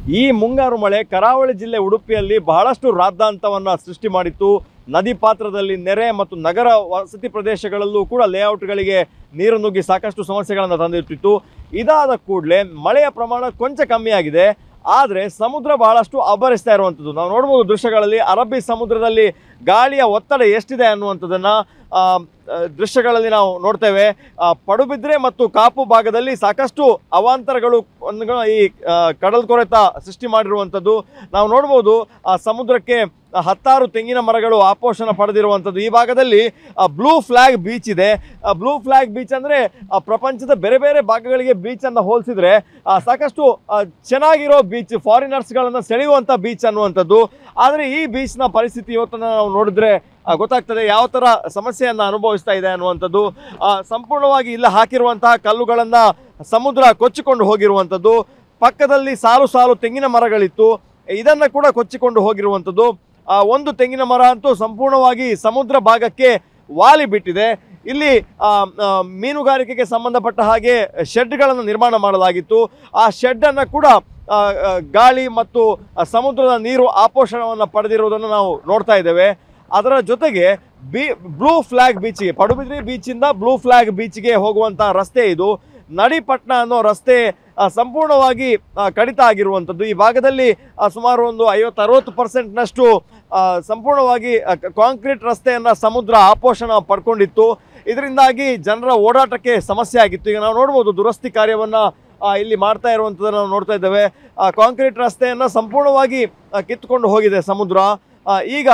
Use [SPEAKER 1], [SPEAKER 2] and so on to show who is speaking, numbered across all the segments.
[SPEAKER 1] ಈ ಮುಂಗಾರು ಮಳೆ ಕರಾವಳಿ ಜಿಲ್ಲೆ ಉಡುಪಿಯಲ್ಲಿ ಬಹಳಷ್ಟು ರಾದ್ಧಾಂತವನ್ನು ಸೃಷ್ಟಿ ಮಾಡಿತ್ತು. ನದಿ ಪಾತ್ರದಲ್ಲಿ ನೆರೆ ಮತ್ತು ನಗರ ವಸತಿ ಪ್ರದೇಶಗಳಲ್ಲೂ ಕೂಡ ಲೇಔಟ್ಗಳಿಗೆ ನೀರು ನುಗ್ಗಿ ಸಾಕಷ್ಟು ಸಮಸ್ಯೆಗಳನ್ನು ತಂದಿಟ್ಟಿತ್ತು. ಇದಾದ ಕೂಡಲೇ ಮಳೆಯ ಪ್ರಮಾಣ ಕೊಂಚ ಕಮ್ಮಿಯಾಗಿದೆ. ಆದರೆ ಸಮುದ್ರ ಬಹಳಷ್ಟು ಅಬ್ಬರಿಸ್ತಾ ಇರುವಂಥದ್ದು ನಾವು ನೋಡ್ಬೋದು ದೃಶ್ಯಗಳಲ್ಲಿ. ಅರಬ್ಬಿ ಸಮುದ್ರದಲ್ಲಿ ಗಾಳಿಯ ಒತ್ತಡ ಎಷ್ಟಿದೆ ಅನ್ನುವಂಥದ್ದನ್ನು ದೃಶ್ಯಗಳಲ್ಲಿ ನಾವು ನೋಡ್ತೇವೆ. ಪಡುಬಿದ್ರೆ ಮತ್ತು ಕಾಪು ಭಾಗದಲ್ಲಿ ಸಾಕಷ್ಟು ಅವಾಂತರಗಳು ಈ ಕಡಲ್ಕೊರೆತ ಸೃಷ್ಟಿ ಮಾಡಿರುವಂಥದ್ದು ನಾವು ನೋಡ್ಬೋದು. ಸಮುದ್ರಕ್ಕೆ 10 ತೆಂಗಿನ ಮರಗಳು ಆಪೋಷಣ ಪಡೆದಿರುವಂಥದ್ದು. ಈ ಭಾಗದಲ್ಲಿ ಬ್ಲೂ ಫ್ಲಾಗ್ ಬೀಚ್ ಇದೆ. ಬ್ಲೂ ಫ್ಲಾಗ್ ಬೀಚ್ ಅಂದರೆ ಪ್ರಪಂಚದ ಬೇರೆ ಬೇರೆ ಭಾಗಗಳಿಗೆ ಬೀಚನ್ನು ಹೋಲಿಸಿದ್ರೆ ಸಾಕಷ್ಟು ಚೆನ್ನಾಗಿರೋ ಬೀಚ್, ಫಾರಿನರ್ಸ್ಗಳನ್ನು ಸೆಳೆಯುವಂಥ ಬೀಚ್ ಅನ್ನುವಂಥದ್ದು. ಆದರೆ ಈ ಬೀಚ್ನ ಪರಿಸ್ಥಿತಿ ಇವತ್ತನ್ನು ನಾವು ನೋಡಿದ್ರೆ ಗೊತ್ತಾಗ್ತದೆ ಯಾವ ಥರ ಸಮಸ್ಯೆಯನ್ನು ಅನುಭವಿಸ್ತಾ ಇದೆ ಅನ್ನುವಂಥದ್ದು. ಸಂಪೂರ್ಣವಾಗಿ ಇಲ್ಲಿ ಹಾಕಿರುವಂತಹ ಕಲ್ಲುಗಳನ್ನು ಸಮುದ್ರ ಕೊಚ್ಚಿಕೊಂಡು ಹೋಗಿರುವಂಥದ್ದು. ಪಕ್ಕದಲ್ಲಿ ಸಾಲು ಸಾಲು ತೆಂಗಿನ ಮರಗಳಿತ್ತು, ಇದನ್ನು ಕೂಡ ಕೊಚ್ಚಿಕೊಂಡು ಹೋಗಿರುವಂಥದ್ದು. ಒಂದು ತೆಂಗಿನ ಮರ ಅಂತೂ ಸಂಪೂರ್ಣವಾಗಿ ಸಮುದ್ರ ಭಾಗಕ್ಕೆ ವಾಲಿ ಬಿಟ್ಟಿದೆ. ಇಲ್ಲಿ ಮೀನುಗಾರಿಕೆಗೆ ಸಂಬಂಧಪಟ್ಟ ಹಾಗೆ ಶೆಡ್ಗಳನ್ನು ನಿರ್ಮಾಣ ಮಾಡಲಾಗಿತ್ತು. ಆ ಶೆಡ್ಡನ್ನು ಕೂಡ ಗಾಳಿ ಮತ್ತು ಸಮುದ್ರದ ನೀರು ಆಪೋಷಣವನ್ನು ಪಡೆದಿರುವುದನ್ನು ನಾವು ನೋಡ್ತಾ ಇದ್ದೇವೆ. ಅದರ ಜೊತೆಗೆ ಬ್ಲೂ ಫ್ಲಾಗ್ ಬೀಚ್ಗೆ, ಪಡುಬಿದ್ರಿ ಬೀಚಿಂದ ಬ್ಲೂ ಫ್ಲಾಗ್ ಬೀಚ್ಗೆ ಹೋಗುವಂಥ ರಸ್ತೆ ಇದು. ನಡಿಪಟ್ಟಣ ಅನ್ನೋ ರಸ್ತೆ ಸಂಪೂರ್ಣವಾಗಿ ಕಡಿತ ಆಗಿರುವಂಥದ್ದು. ಈ ಭಾಗದಲ್ಲಿ ಸುಮಾರು ಒಂದು 50-60%ನಷ್ಟು ಸಂಪೂರ್ಣವಾಗಿ ಕಾಂಕ್ರೀಟ್ ರಸ್ತೆಯನ್ನು ಸಮುದ್ರ ಆಪೋಷಣ ಪಡ್ಕೊಂಡಿತ್ತು. ಇದರಿಂದಾಗಿ ಜನರ ಓಡಾಟಕ್ಕೆ ಸಮಸ್ಯೆ ಆಗಿತ್ತು. ಈಗ ನಾವು ನೋಡ್ಬೋದು ದುರಸ್ತಿ ಕಾರ್ಯವನ್ನು ಇಲ್ಲಿ ಮಾಡ್ತಾ ಇರುವಂಥದ್ದನ್ನು ನಾವು ನೋಡ್ತಾ ಇದ್ದೇವೆ. ಕಾಂಕ್ರೀಟ್ ರಸ್ತೆಯನ್ನು ಸಂಪೂರ್ಣವಾಗಿ ಕಿತ್ತುಕೊಂಡು ಹೋಗಿದೆ ಸಮುದ್ರ. ಈಗ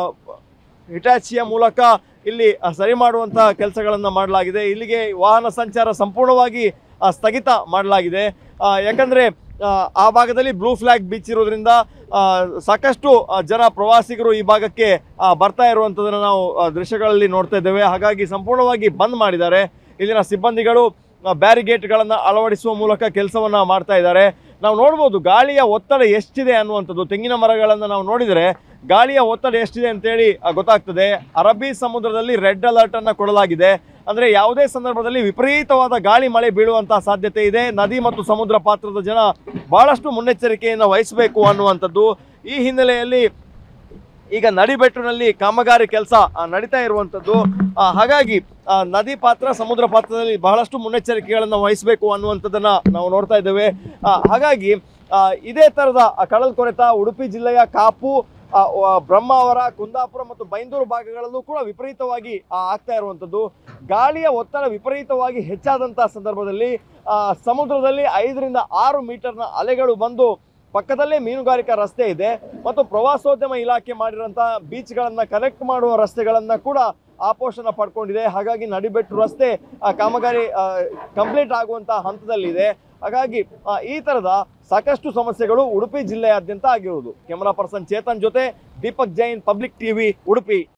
[SPEAKER 1] ಹಿಟಾಚಿಯ ಮೂಲಕ ಇಲ್ಲಿ ಸರಿ ಮಾಡುವಂಥ ಕೆಲಸಗಳನ್ನು ಮಾಡಲಾಗಿದೆ. ಇಲ್ಲಿಗೆ ವಾಹನ ಸಂಚಾರ ಸಂಪೂರ್ಣವಾಗಿ ಸ್ಥಗಿತ ಮಾಡಲಾಗಿದೆ. ಯಾಕಂದರೆ ಆ ಭಾಗದಲ್ಲಿ ಬ್ಲೂ ಫ್ಲಾಗ್ ಬೀಚ್ ಇರೋದ್ರಿಂದ ಸಾಕಷ್ಟು ಜನ ಪ್ರವಾಸಿಗರು ಈ ಭಾಗಕ್ಕೆ ಬರ್ತಾ ಇರುವಂಥದ್ದನ್ನು ನಾವು ದೃಶ್ಯಗಳಲ್ಲಿ ನೋಡ್ತಾ ಇದ್ದೇವೆ. ಹಾಗಾಗಿ ಸಂಪೂರ್ಣವಾಗಿ ಬಂದ್ ಮಾಡಿದ್ದಾರೆ. ಇಲ್ಲಿನ ಸಿಬ್ಬಂದಿಗಳು ಬ್ಯಾರಿಗೇಟ್ಗಳನ್ನು ಅಳವಡಿಸುವ ಮೂಲಕ ಕೆಲಸವನ್ನು ಮಾಡ್ತಾ ಇದ್ದಾರೆ. ನಾವು ನೋಡ್ಬೋದು ಗಾಳಿಯ ಒತ್ತಡ ಎಷ್ಟಿದೆ ಅನ್ನುವಂಥದ್ದು. ತೆಂಗಿನ ಮರಗಳನ್ನು ನಾವು ನೋಡಿದರೆ ಗಾಳಿಯ ಒತ್ತಡ ಎಷ್ಟಿದೆ ಅಂತೇಳಿ ಗೊತ್ತಾಗ್ತದೆ. ಅರಬ್ಬಿ ಸಮುದ್ರದಲ್ಲಿ ರೆಡ್ ಅಲರ್ಟನ್ನು ಕೊಡಲಾಗಿದೆ. ಅಂದರೆ ಯಾವುದೇ ಸಂದರ್ಭದಲ್ಲಿ ವಿಪರೀತವಾದ ಗಾಳಿ ಮಳೆ ಬೀಳುವಂಥ ಸಾಧ್ಯತೆ ಇದೆ. ನದಿ ಮತ್ತು ಸಮುದ್ರ ಪಾತ್ರದ ಜನ ಭಾಳಷ್ಟು ಮುನ್ನೆಚ್ಚರಿಕೆಯನ್ನು ವಹಿಸಬೇಕು ಅನ್ನುವಂಥದ್ದು. ಈ ಹಿನ್ನೆಲೆಯಲ್ಲಿ ಈಗ ನಡಿಬೆಟ್ಟುನಲ್ಲಿ ಕಾಮಗಾರಿ ಕೆಲಸ ನಡೀತಾ ಇರುವಂಥದ್ದು. ಹಾಗಾಗಿ ನದಿ ಪಾತ್ರ ಸಮುದ್ರ ಪಾತ್ರದಲ್ಲಿ ಬಹಳಷ್ಟು ಮುನ್ನೆಚ್ಚರಿಕೆಗಳನ್ನು ವಹಿಸಬೇಕು ಅನ್ನುವಂಥದ್ದನ್ನು ನಾವು ನೋಡ್ತಾ ಇದ್ದೇವೆ. ಹಾಗಾಗಿ ಇದೇ ಥರದ ಕಡಲ್ಕೊರೆತ ಉಡುಪಿ ಜಿಲ್ಲೆಯ ಕಾಪು, ಬ್ರಹ್ಮಾವರ, ಕುಂದಾಪುರ ಮತ್ತು ಬೈಂದೂರು ಭಾಗಗಳಲ್ಲೂ ಕೂಡ ವಿಪರೀತವಾಗಿ ಆಗ್ತಾ ಇರುವಂಥದ್ದು. ಗಾಳಿಯ ಒತ್ತಡ ವಿಪರೀತವಾಗಿ ಹೆಚ್ಚಾದಂಥ ಸಂದರ್ಭದಲ್ಲಿ ಸಮುದ್ರದಲ್ಲಿ 5-6 ಮೀಟರ್ನ ಅಲೆಗಳು ಬಂದು ಪಕ್ಕದಲ್ಲೇ ಮೀನುಗಾರಿಕಾ ರಸ್ತೆ ಇದೆ ಮತ್ತು ಪ್ರವಾಸೋದ್ಯಮ ಇಲಾಖೆ ಮಾಡಿರೋಂಥ ಬೀಚ್ಗಳನ್ನು ಕನೆಕ್ಟ್ ಮಾಡುವ ರಸ್ತೆಗಳನ್ನು ಕೂಡ ಆಪೋಷಣ ಪಡ್ಕೊಂಡಿದೆ. ಹಾಗಾಗಿ ನಡಿಬೆಟ್ಟು ರಸ್ತೆ ಕಾಮಗಾರಿ ಕಂಪ್ಲೀಟ್ ಆಗುವಂಥ ಹಂತದಲ್ಲಿದೆ. ಹಾಗಾಗಿ ಈ ಥರದ ಸಾಕಷ್ಟು ಸಮಸ್ಯೆಗಳು ಉಡುಪಿ ಜಿಲ್ಲೆಯಾದ್ಯಂತ ಆಗಿರುವುದು. ಕ್ಯಾಮರಾ ಪರ್ಸನ್ ಚೇತನ್ ಜೊತೆ ದೀಪಕ್ ಜೈನ್, ಪಬ್ಲಿಕ್ ಟಿವಿ, ಉಡುಪಿ.